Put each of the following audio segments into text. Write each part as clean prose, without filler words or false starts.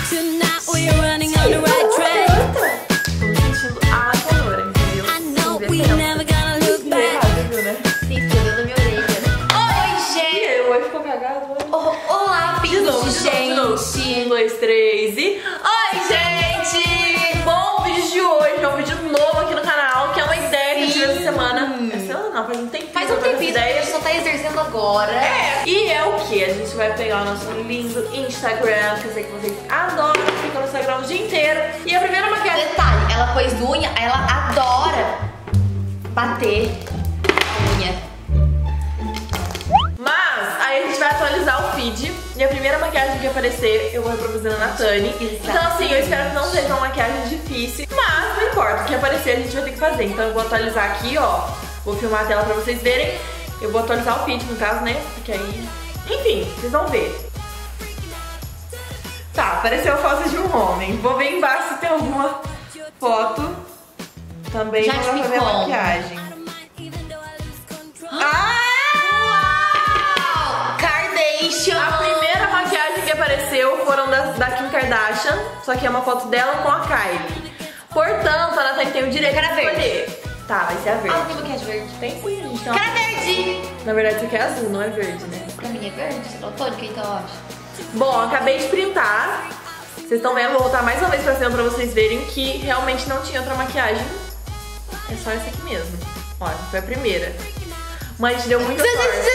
Tonight we're running on the right track. Tô me sentindo a cantora, entendeu? I know we never gonna look back. Sim, tudo na minha orelha. Oi, gente! Eu ficou cagado. Olá, De novo, gente! 1, 2, 3 e... Oi, gente! Bom, o vídeo de hoje é um vídeo novo aqui no canal, que é uma ideia que eu tive essa semana. Essa semana não, faz um tempinho. Faz um tempinho, a gente só tá exercendo agora. E é o que? A gente vai pegar o nosso lindo Instagram, que eu sei que vocês adoram, fica no Instagram o dia inteiro. E a primeira maquiagem... Detalhe, ela pôs unha, ela adora bater unha. Mas aí a gente vai atualizar o feed e a primeira maquiagem que aparecer eu vou reproduzir na Natane. Então assim, eu espero que não seja uma maquiagem difícil, mas não importa, o que aparecer a gente vai ter que fazer. Então eu vou atualizar aqui, ó, vou filmar a tela pra vocês verem. Eu vou atualizar o feed no caso, né, porque aí... Enfim, vocês vão ver. Tá, apareceu a foto de um homem. Vou ver embaixo se tem alguma foto também Já pra te fazer a como. maquiagem. Kardashian! A primeira maquiagem que apareceu foram da Kim Kardashian, só que é uma foto dela com a Kylie. Portanto, a Natane tem o direito de Cara escolher. Tá, vai ser a verde. Ah, tem maquiagem verde. Tem sim, gente. Então, Cara verde! na verdade, isso aqui é azul, não é verde, né? Pra mim é verde, você é tônica, então eu acho. Bom, acabei de printar. Vocês estão vendo, vou voltar mais uma vez pra cima pra vocês verem que realmente não tinha outra maquiagem. É só essa aqui mesmo. Olha, foi a primeira. Mas a gente deu muita 16, sorte.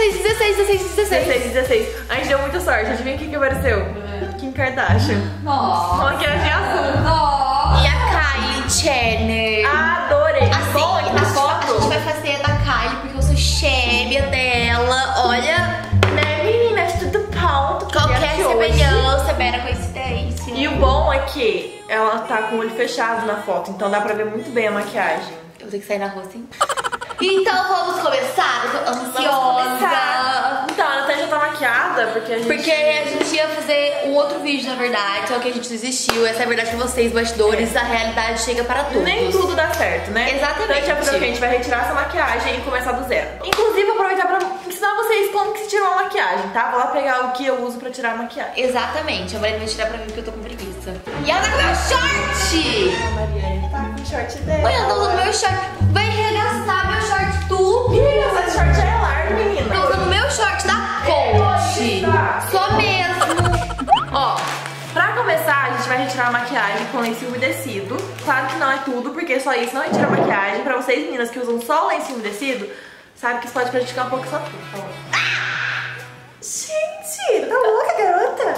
16. A gente deu muita sorte. Adivinha o que apareceu? Kim Kardashian. Nossa. Maquiagem azul. E a Kylie Jenner. Adorei. Assim, Bom, a gente vai fazer a da Kylie porque eu sou cheia dela. Olha, né, meninas, tudo ponto. qualquer de hoje. semelhança, mera coincidência. E o bom é que ela tá com o olho fechado na foto, então dá pra ver muito bem a maquiagem. Eu vou ter que sair na rua assim. Então vamos começar? Eu tô ansiosa. Então, a Natane já tá maquiada, porque a gente... Porque a gente ia fazer um outro vídeo, na verdade, só que a gente desistiu. Essa é a verdade pra vocês, bastidores, a realidade chega para todos. Nem tudo dá certo, né? Exatamente. Então a gente vai fazer o quê? A gente vai retirar essa maquiagem e começar do zero. Inclusive, vou aproveitar pra ensinar vocês como que se tira uma maquiagem, tá? Vou lá pegar o que eu uso pra tirar a maquiagem. Exatamente, a Mariana vai tirar pra mim porque eu tô com preguiça. E ela tá com meu short! A Mariane tá com o short dela. Olha, eu tô usando meu short. Vai arregaçar meu short tudo. Essa short já é larga, menina. Tô usando meu short da Coach. Só mesmo. Ó, pra começar, a gente vai retirar a maquiagem com lenço umedecido. Claro que não é tudo, porque só isso não retira a maquiagem. Pra vocês, meninas, que usam só o lenço umedecido, sabe que isso pode prejudicar um pouco a sua pele. Gente, tá louca, garota?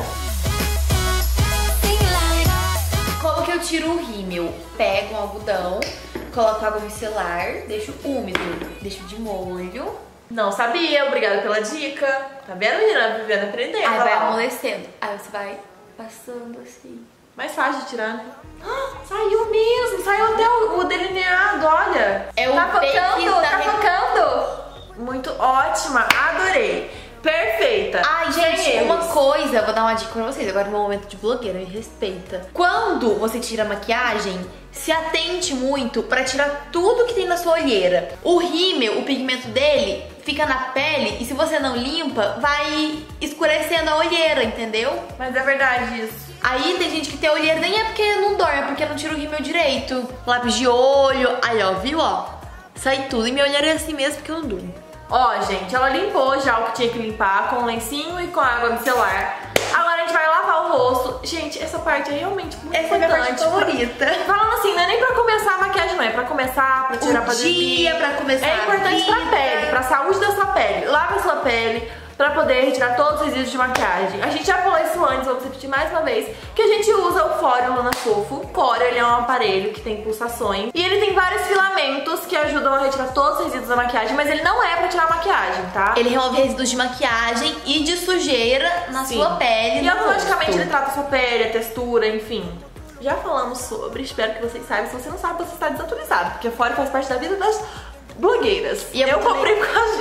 Como que eu tiro o rímel? Pego um algodão, coloco água micelar, deixo úmido, deixo de molho. Não sabia, obrigada pela dica. Tá vendo, menina? Vivendo aprendendo. Aí olha vai lá. amolecendo. Aí você vai passando assim. Mais fácil de tirar, né? Ah, saiu mesmo, saiu até o delineado, olha. É o tá bake focando, da tá minha- focando. Muito ótima, adorei. Perfeita. Ai, Sem gente, erros. uma coisa, eu vou dar uma dica pra vocês. Agora no momento de blogueira, me respeita. Quando você tira a maquiagem, se atente muito pra tirar tudo que tem na sua olheira. O rímel, o pigmento dele, fica na pele e se você não limpa, vai escurecendo a olheira, entendeu? Mas é verdade isso. Aí tem gente que tem olheira, nem é porque não dorme, é porque não tira o rímel direito. Lápis de olho, aí ó, viu ó? Sai tudo. E minha olheira é assim mesmo porque eu não durmo. Ó, gente, ela limpou já o que tinha que limpar com lencinho e com água micelar. Agora a gente vai lavar o rosto. Gente, essa parte é realmente muito Essa é minha importante. parte favorita. Falando assim, não é nem pra começar a maquiagem, não. É pra começar, pra tirar, O pra dormir. dia, pra começar É a importante pra vida. pele, pra saúde da sua pele. Lava a sua pele pra poder retirar todos os resíduos de maquiagem. A gente já falou isso antes, vamos repetir mais uma vez, que a gente usa o Foreo Luna Fofo. O Foreo, ele é um aparelho que tem pulsações e ele tem vários filamentos que ajudam a retirar todos os resíduos da maquiagem, mas ele não é pra tirar a maquiagem, tá? Ele remove resíduos de maquiagem e de sujeira na Sim. sua pele. E no automaticamente rosto. ele trata a sua pele, a textura, enfim. Já falamos sobre, espero que vocês saibam. Se você não sabe, você está desatualizado, porque o Foreo faz parte da vida das blogueiras. E eu comprei por causa disso.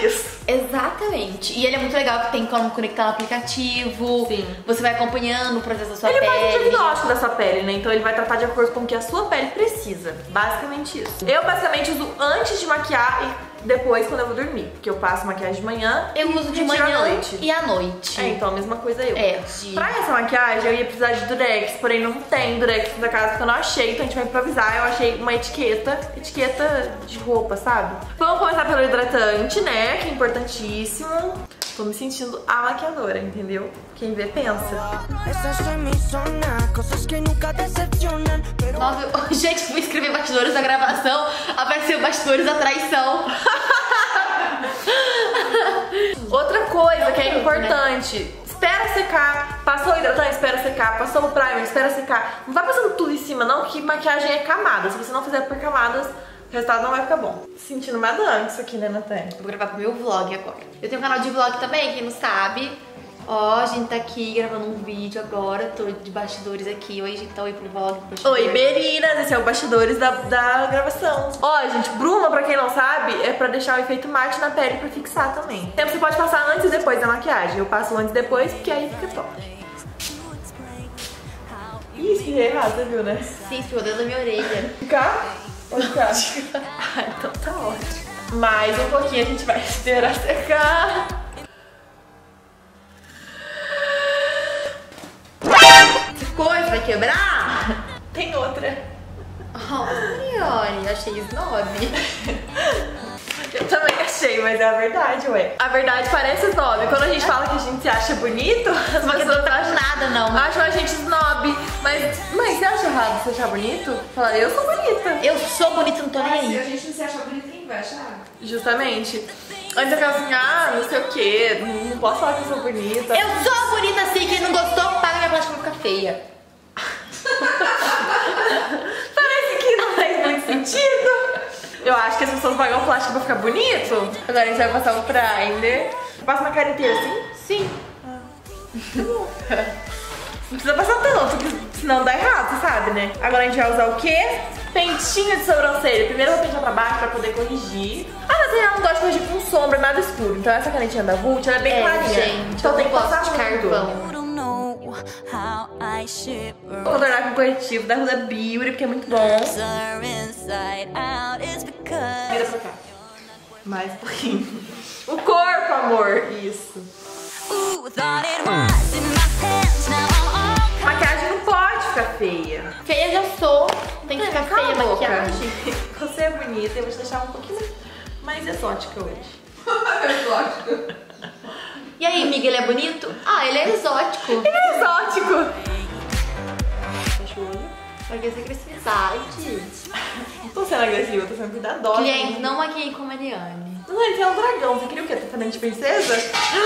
Exatamente. E ele é muito legal que tem como conectar no aplicativo. Sim. Você vai acompanhando o processo da sua Ele pele. faz um diagnóstico da sua pele, né? Então ele vai tratar de acordo com o que a sua pele precisa. Basicamente isso. Eu basicamente uso antes de maquiar e depois quando eu vou dormir. Porque eu passo maquiagem de manhã. Eu uso de retiro à manhã noite. e à noite. É, então a mesma coisa eu. É, Pra essa maquiagem eu ia precisar de durex, porém não tem durex na casa porque eu não achei, então a gente vai improvisar. Eu achei uma etiqueta de roupa, sabe? Vamos começar pelo hidratante, né? Que é importantíssimo. Tô me sentindo a maquiadora, entendeu? Quem vê, pensa. Nossa, gente, fui escrever bastidores da gravação, apareceu bastidores da traição. Outra coisa que é importante, espera secar. Passou o hidratante, espera secar. Passou o primer, espera secar. Não vai passando tudo em cima não, que maquiagem é camada. Se você não fizer por camadas, o resultado não vai ficar bom. Sentindo madame isso aqui, né, Natália? Vou gravar pro meu vlog agora. Eu tenho um canal de vlog também, quem não sabe. Ó, a gente tá aqui gravando um vídeo agora, tô de bastidores aqui. Oi, gente, tá oi pro vlog. Oi, Berinas, esse é o bastidores da gravação. Ó, gente, bruma, pra quem não sabe, é pra deixar o efeito mate na pele pra fixar também. Então você pode passar antes e depois da maquiagem. Eu passo antes e depois, porque aí fica top. Ih, esqueci errado, você viu, né? Sim, esfriou dentro da minha orelha. Ficar? Pode ficar. Ah, então tá ótimo. Mais um pouquinho a gente vai esperar secar. Coisa vai quebrar? Tem outra. Olha, achei snob. Eu também achei, mas é a verdade, ué. A verdade parece snob. Quando a gente fala que a gente se acha bonito, as Mas pessoas não tá com nada, não. acham a gente snob. Mas você acha errado você achar bonito? Fala, eu sou bonita. Eu sou bonita, não tô nem Se aí. a gente não se acha bonito, quem vai achar? Justamente. Antes eu ficava assim, não sei o quê, não posso falar que eu sou bonita. Eu sou bonita assim, quem não gostou, paga minha plástica pra ficar feia. Parece que não faz muito sentido. Eu acho que as pessoas pagam plástico pra ficar bonito. Agora a gente vai passar o primer. Passa uma cara inteira assim? Sim. Não precisa passar tanto, porque senão dá errado, você sabe, né? Agora a gente vai usar o quê? Pentinho de sobrancelha. Primeiro eu vou pentear pra baixo pra poder corrigir. A Natália não gosta de corrigir com sombra, nada escuro. Então essa canetinha da Vult, ela é bem clarinha. Gente, então eu tem que não gosto passar de carvão. You don't know how I shiver. Vou contornar com corretivo da Huda Beauty, porque é muito bom. Are inside out is because Vira pra cá. Mais um pouquinho. O corpo, amor. Isso. ooh, thought it was in my pants. Now I'm all Maquiagem não pode ficar feia. Feia já sou. Tem que ficar Cala feia a a boca. maquiagem. Você é bonita, eu vou te deixar um pouquinho mais exótica hoje. Exótico. E aí, amiga, ele é bonito? Ah, ele é exótico. Ele é exótico. Fecha o olho. Pra que essa agressividade? Não tô sendo agressiva, tô sendo cuidadosa. Cliente, não maquiei com a Mariane. Não, ele é um dragão. Você queria o quê? Tá fazendo de princesa?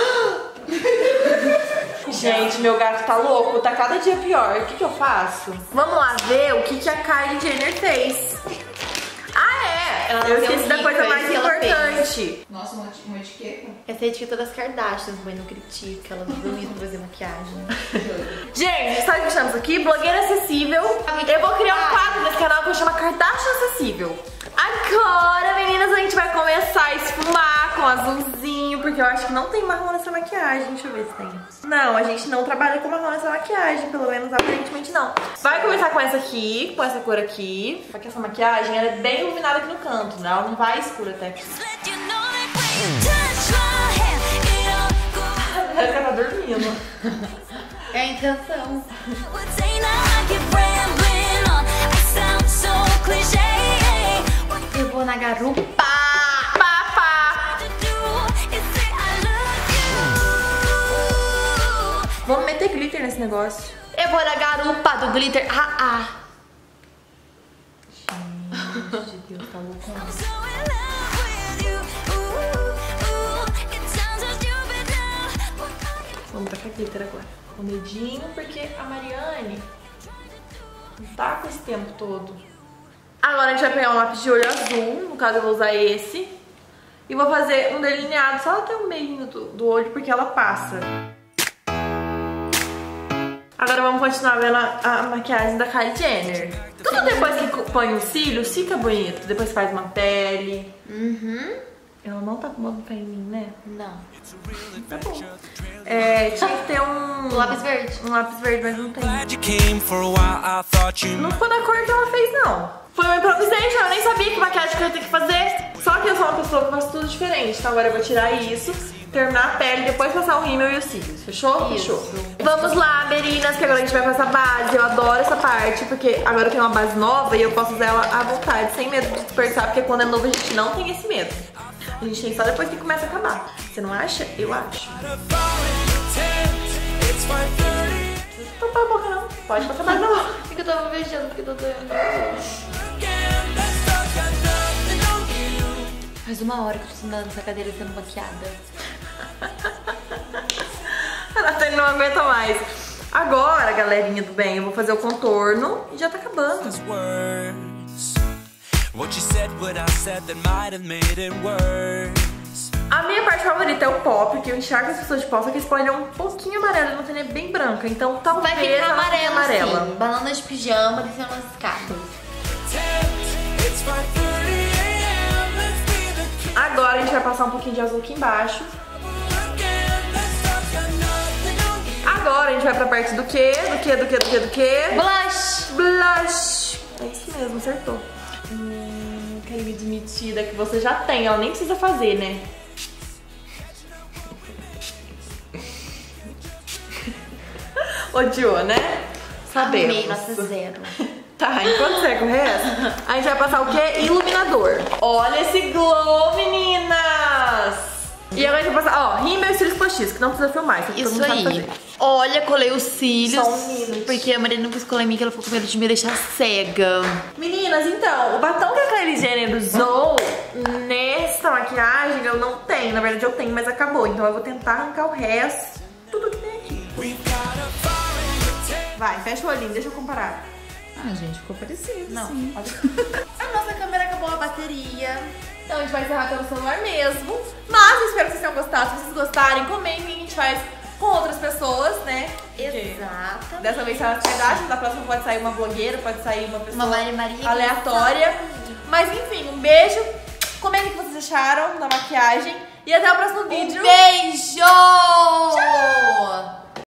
Gente, meu gato tá louco. Tá cada dia pior. O que eu faço? Vamos lá ver o que a Kylie Jenner fez. Ah, é! Ela Eu deu esqueci um da rico, coisa é mais isso que ela importante. Nossa, uma etiqueta. Essa é a etiqueta das Kardashians, mãe, não critica. Elas usam isso pra fazer maquiagem. Gente, sabe o que chamamos aqui? Blogueira acessível. Eu vou criar um quadro nesse canal que eu chamo Kardashian Acessível. Agora, meninas, a gente vai começar a esfumar com azulzinho, porque eu acho que não tem marrom nessa maquiagem. Deixa eu ver se tem. Não, a gente não trabalha com marrom nessa maquiagem, pelo menos aparentemente não. Vai começar com essa aqui, com essa cor aqui, porque essa maquiagem ela é bem iluminada aqui no canto, né? Ela não vai escura até aqui. let you know that when you touch my hand, it all goes. Parece que ela tá dormindo. É a intenção. Would say now I keep rambling on. I sound so cliché. Eu vou na garupa. Pá! To do is say I love you. Vamos meter glitter nesse negócio. Eu vou na garupa do glitter. Gente de Deus, tá louco. So in love with you. Ooh, it sounds so stupid now. Vamos tacar glitter agora. Com o dedinho, porque a Mariane não tá com esse tempo todo. Agora a gente vai pegar um lápis de olho azul, no caso eu vou usar esse. E vou fazer um delineado só até o meio do olho, porque ela passa. Agora vamos continuar vendo a maquiagem da Kylie Jenner. Tudo depois que põe os cílios fica bonito. Depois faz uma pele. Ela não tá com fé em mim, né? Não. Tá bom. É, tinha que ter um Lápis verde. Um lápis verde, mas não tem. Glad you came for a while. I thought you Não ficou da cor que ela fez, não. Foi uma improvisation, eu nem sabia que maquiagem que eu ia ter que fazer. Só que eu sou uma pessoa que faz tudo diferente. Então agora eu vou tirar isso, terminar a pele, depois passar o rímel e os cílios. Fechou? Isso. Fechou. Vamos lá, meninas, que agora a gente vai passar base. Eu adoro essa parte, porque agora eu tenho uma base nova e eu posso usar ela à vontade, sem medo de dispersar, porque quando é novo a gente não tem esse medo. A gente tem só depois que começa a acabar. Você não acha? Eu acho. Não tapa a boca, não. Pode passar mais na boca. Porque eu tava beijando, porque eu tô doendo. Faz uma hora que eu tô sentando nessa cadeira sendo maquiada. A Nathane não aguenta mais. Agora, galerinha do bem, eu vou fazer o contorno e já tá acabando. words. What you said, what I said that might have made it worse. A minha parte favorita é o pó, porque eu enxergo as pessoas de pó, só que esse pó ele é um pouquinho amarelo, a Nathane é bem branca, então talvez Vai ficar ela fique amarelo, amarela. sim. Banana de pijama descendo as escadas. It's 5:30 a.m. Let's be the king Agora a gente vai passar um pouquinho de azul aqui embaixo. again. Let's talk nothing on you. Agora a gente vai pra parte do quê? Do quê? Blush! Blush! É isso mesmo, acertou. Creme desmetida que você já tem, ela nem precisa fazer, né? Odiou, né? Sabemos. Amei, nossa zero. Tá, enquanto seca o resto, a gente vai passar o quê? Iluminador. Olha esse glow, meninas! E agora a gente vai passar, ó, rímel e cílios postiços, que não precisa filmar, isso todo Isso mundo sabe aí. fazer. Olha, colei os cílios. Só um minuto. Porque a Maria não quis colar em mim, que ela ficou com medo de me deixar cega. Meninas, então, o batom que a Kylie Jenner usou nessa maquiagem eu não tenho. Na verdade eu tenho, mas acabou. Então eu vou tentar arrancar o resto, tudo que tem aqui. We've got a fire in the tank. Vai, fecha o olhinho, deixa eu comparar. Ah, gente, ficou parecido. Não, sim. a nossa câmera acabou a bateria. Então a gente vai encerrar pelo celular mesmo. Mas eu espero que vocês tenham gostado. Se vocês gostarem, comentem, a gente faz com outras pessoas, né? Porque Exato. dessa vez sai na atividade, da próxima pode sair uma blogueira, pode sair uma pessoa Uma Maria aleatória. Mas enfim, um beijo. Comentem o que vocês acharam da maquiagem. E até o próximo vídeo. Beijo!